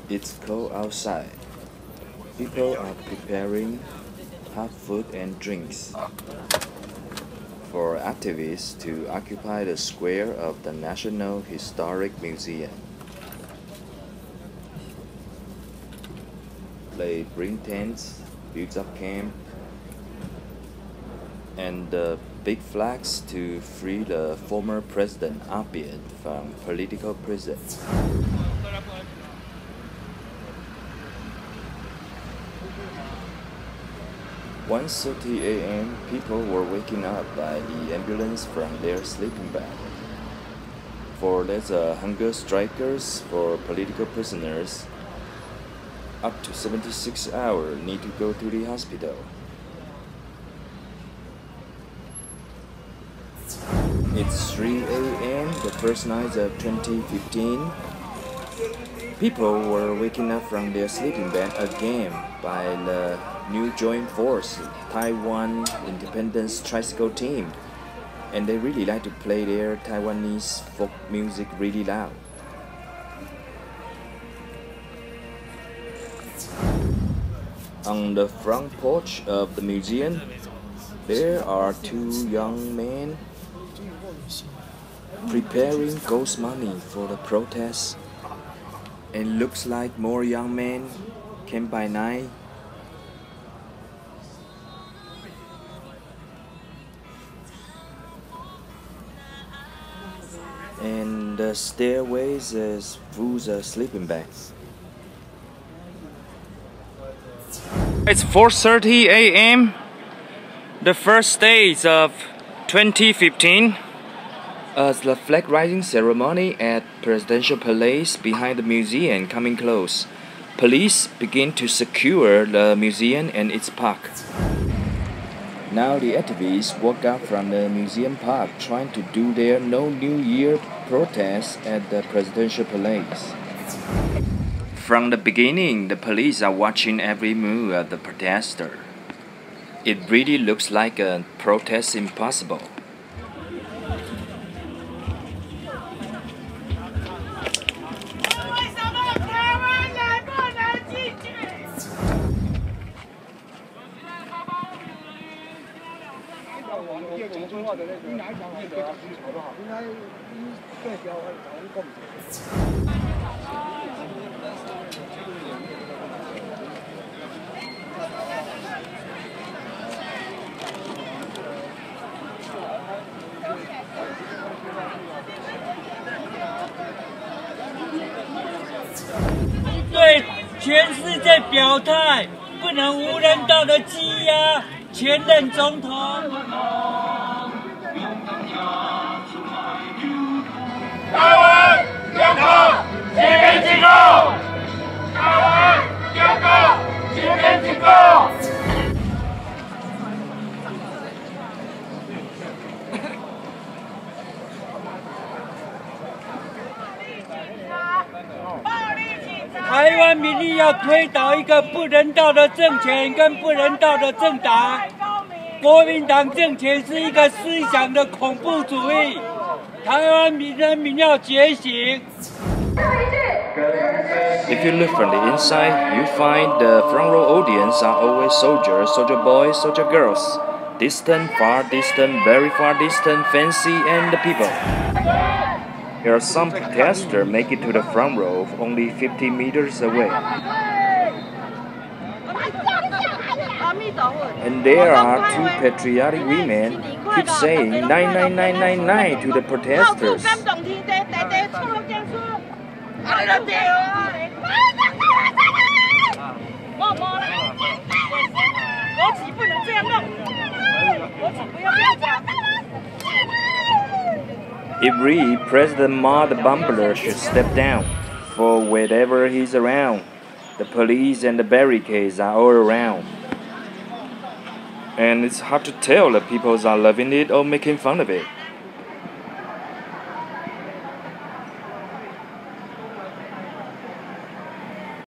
It's cold outside. People are preparing hot food and drinks for activists to occupy the square of the National Historic Museum. They bring tents, build up camp, and big flags to free the former President Abiy from political prison. 1:30 a.m., people were waking up by the ambulance from their sleeping bag. For there's hunger strikers for political prisoners. Up to 76 hours need to go to the hospital. It's 3 a.m., the first night of 2015. People were waking up from their sleeping bag again by the new joint force, Taiwan Independence Tricycle Team, and they really like to play their Taiwanese folk music really loud. On the front porch of the museum, there are two young men preparing ghost money for the protest, and looks like more young men came by night. And the stairways is full of sleeping bags. It's 4:30 a.m. The first days of 2015. As the flag raising ceremony at Presidential Palace behind the museum coming close, police begin to secure the museum and its park. Now the activists walk out from the museum park trying to do their No New Year protest at the Presidential Palace. From the beginning, the police are watching every move of the protester. It really looks like a protest impossible. 对全世界表态，不能无人道的羁押前任总统。 台湾、香港全面进攻！台湾、香港全面进攻！ 台湾民意要推倒一个不人道的政权跟不人道的政党，国民党政权是一个思想的恐怖主义，台湾人民要觉醒。 If you look from the inside, you find the front row audience are always soldiers, soldier boys, soldier girls. Distant, far distant, very far distant, fancy, and the people. There are some protesters make it to the front row only 50 meters away. And there are two patriotic women keep saying 99999 to the protesters. It reads President Ma the Bumbler should step down, for wherever he's around, the police and the barricades are all around. And it's hard to tell if people are loving it or making fun of it.